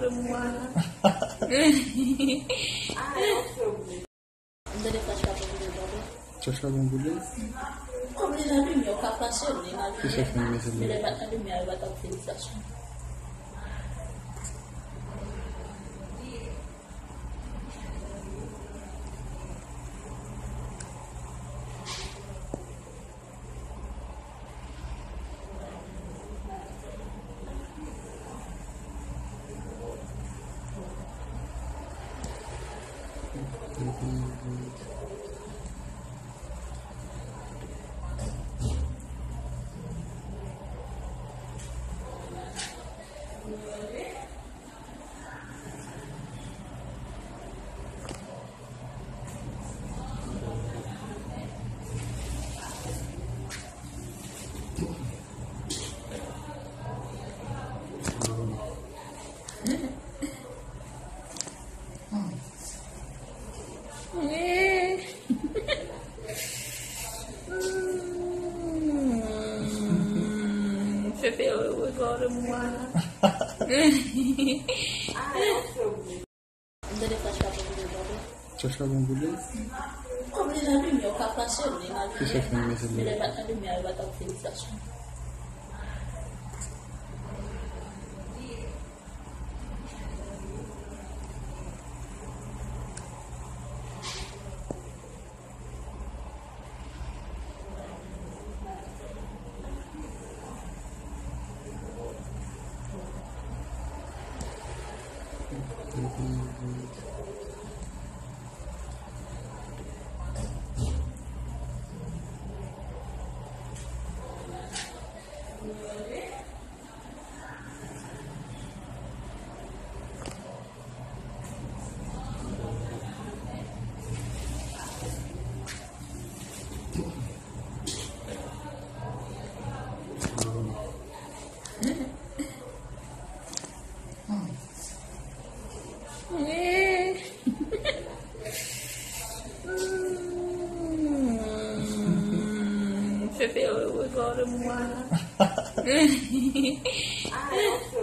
agora moana. Dari flash card dulu dulu. Cocok dulu. Kau beli lagi mio kakak sih ni lagi. Kisah film sendiri. Bila bat ada mio bat aku filisasi. Pepe agora moana. Dari flash card dulu dulu. Cocok dulu. Kau beli lagi mio kakak sih ni lagi. Kisah film sendiri. Bila bat ada mio bat aku filisasi. Pepe agora moana.